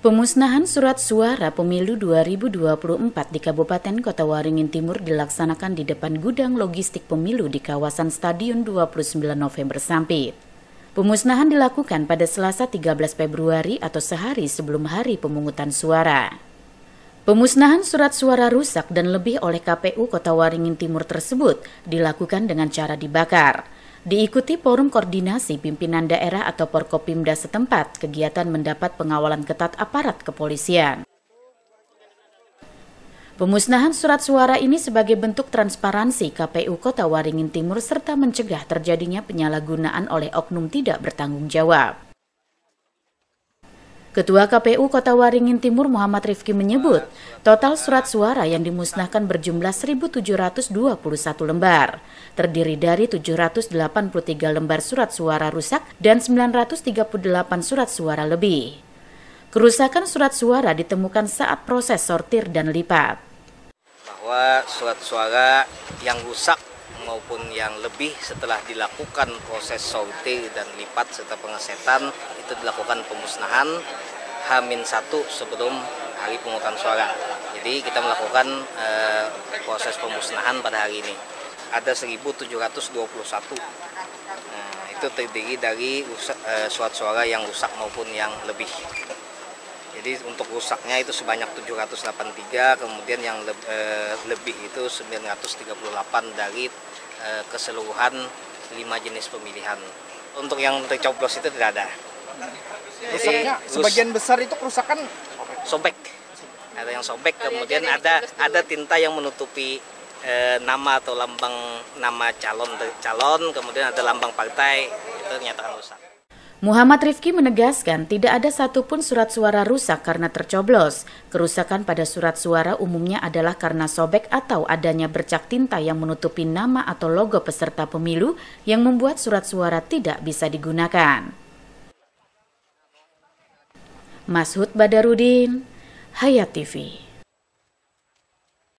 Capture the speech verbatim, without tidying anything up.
Pemusnahan surat suara pemilu dua ribu dua puluh empat di Kabupaten Kota Waringin Timur dilaksanakan di depan gudang logistik pemilu di kawasan Stadion dua puluh sembilan November Sampit. Pemusnahan dilakukan pada Selasa tiga belas Februari atau sehari sebelum hari pemungutan suara. Pemusnahan surat suara rusak dan lebih oleh K P U Kota Waringin Timur tersebut dilakukan dengan cara dibakar. Diikuti forum koordinasi pimpinan daerah atau Porkopimda setempat, kegiatan mendapat pengawalan ketat aparat kepolisian. Pemusnahan surat suara ini sebagai bentuk transparansi K P U Kota Waringin Timur serta mencegah terjadinya penyalahgunaan oleh oknum tidak bertanggung jawab. Ketua K P U Kota Waringin Timur Muhammad Rifki menyebut, total surat suara yang dimusnahkan berjumlah seribu tujuh ratus dua puluh satu lembar, terdiri dari tujuh ratus delapan puluh tiga lembar surat suara rusak dan sembilan ratus tiga puluh delapan surat suara lebih. Kerusakan surat suara ditemukan saat proses sortir dan lipat. Bahwa surat suara yang rusak maupun yang lebih setelah dilakukan proses sortir dan lipat serta pengesetan itu dilakukan pemusnahan H minus satu sebelum hari pemungutan suara. Jadi kita melakukan eh, proses pemusnahan pada hari ini. Ada seribu tujuh ratus dua puluh satu. Nah, itu terdiri dari rusak, eh, surat suara yang rusak maupun yang lebih. Jadi untuk rusaknya itu sebanyak tujuh ratus delapan puluh tiga, kemudian yang le eh, lebih itu sembilan ratus tiga puluh delapan dari eh, keseluruhan lima jenis pemilihan. Untuk yang tercoblos itu tidak ada. Rusaknya sebagian besar itu kerusakan sobek. Ada yang sobek, kemudian ada ada tinta yang menutupi eh, nama atau lambang nama calon calon, kemudian ada lambang partai, itu dinyatakan rusak. Muhammad Rifki menegaskan tidak ada satupun surat suara rusak karena tercoblos. Kerusakan pada surat suara umumnya adalah karena sobek atau adanya bercak tinta yang menutupi nama atau logo peserta pemilu yang membuat surat suara tidak bisa digunakan. Mashud Badarudin, Hayat T V.